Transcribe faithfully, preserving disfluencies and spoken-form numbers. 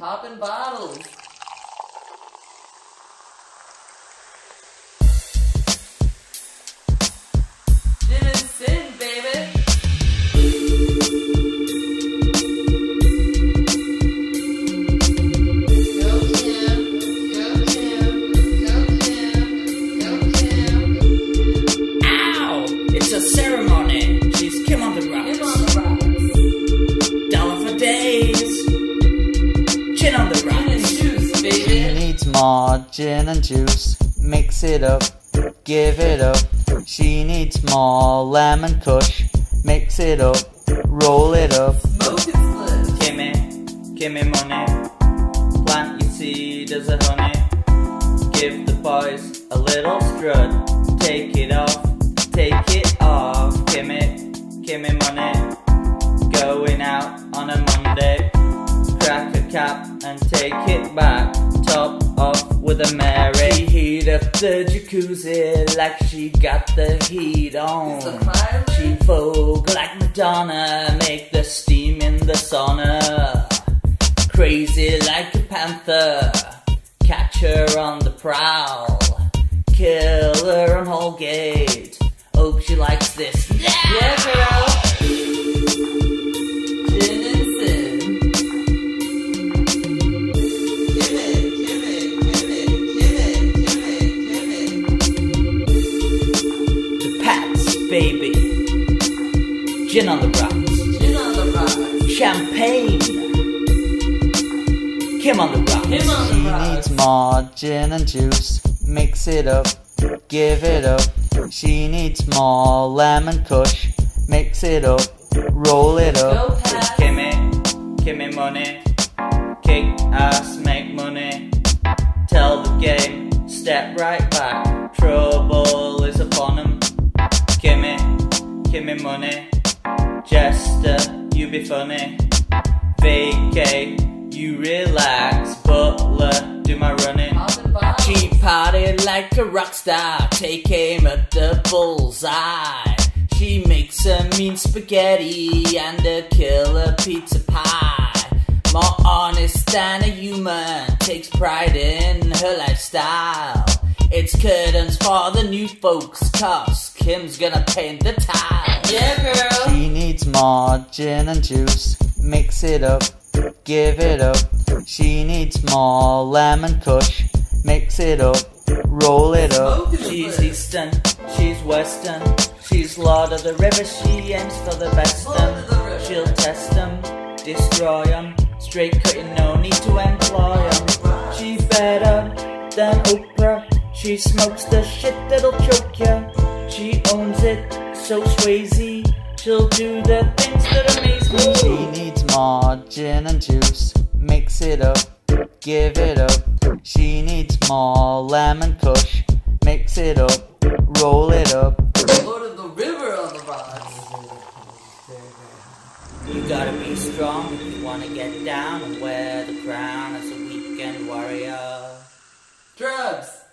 popping bottles. Gin and sin, baby. Go Kim, go Kim, go Kim, go Kim. Ow! It's a ceremony. She's Kim on the rocks. Kim on the rocks. Dollar for days. Gin on the rocks. Gin and juice, baby. She needs more gin and juice. Mix it up, give it up. She needs more lemon kush. Mix it up, roll it up. Smoke and split. Gimme, gimme money. Plant your seed as a honey. Give the boys a little strut. Take it off, take it off. Gimme, gimme money. Going out on a Monday. Crack a cap and take it back. Top off with a Mary. She heat up the jacuzzi like she got the heat on. It's a fire. She vogue like Madonna, make the steam in the sauna. Crazy like a panther, catch her on the prowl. Kill her on Holgate, hope she likes this. Yeah, girl. Gin and sin. Give it, give it, give it, give it, give it, give it. The Pats, baby. Gin on the rocks. Gin on the rocks. Champagne. Kim on the rocks. Kim on She the rocks. needs more gin and juice. Mix it up, give it up. She needs more lemon kush. Mix it up, roll it Go up. Pat. Gimme, gimme money. Kick ass, make money. Tell the game, step right back. Trouble is upon 'em. Gimme, gimme money. Jester, you be funny. Vacate, you relax. Butler, do my running. Popping bottles. She partied like a rock star, take aim at the bullseye. She makes a mean spaghetti and a killer pizza pie. More honest than a human, takes pride in her lifestyle. It's curtains for the new folks, cause Kim's gonna paint the tile. Yeah, girl. She needs more gin and juice. Mix it up, give it up. She needs more lemon kush. Mix it up, roll it up. Smoke and She's split. eastern, she's western. She's Lord of the River, she aims for the best Lord of the river. She'll test them, destroy them. Straight cutting, no need to employ them. She's better than Oprah. She smokes the shit that'll choke ya. She owns it, so Swayze. She'll do the things that amaze me. She needs more gin and juice. Mix it up, give it up. She needs more lemon kush. Mix it up, roll it up. Lord of the river on the rocks. You gotta be strong if you wanna get down and wear the crown as a weekend warrior. Drugs.